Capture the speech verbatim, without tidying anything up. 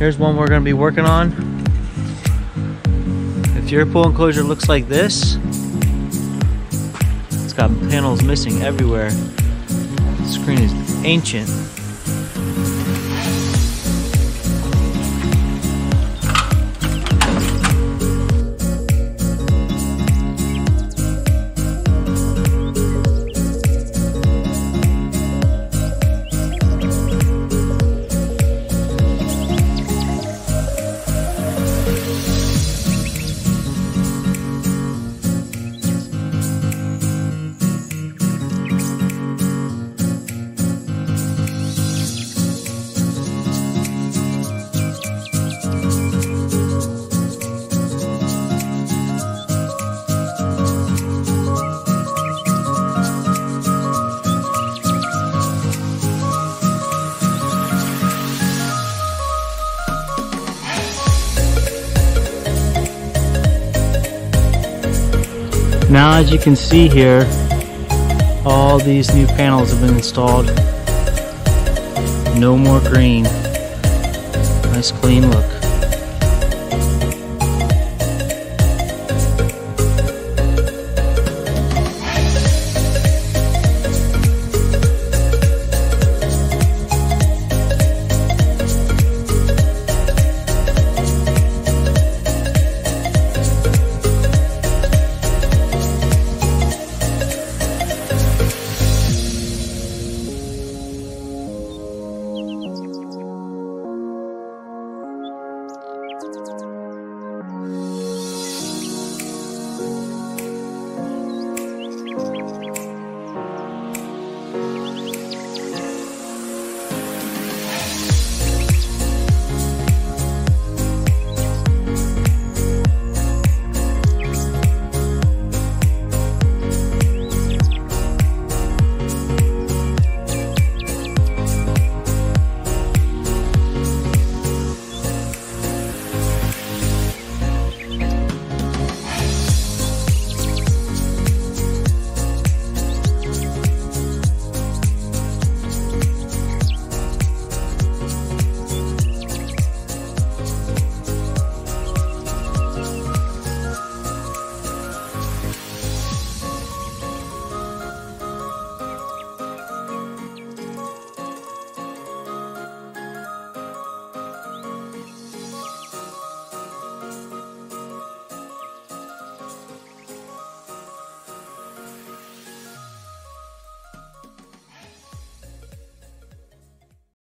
Here's one we're going to be working on. If your pool enclosure looks like this, it's got panels missing everywhere. The screen is ancient. Now, as you can see here, all these new panels have been installed. No more green. Nice clean look.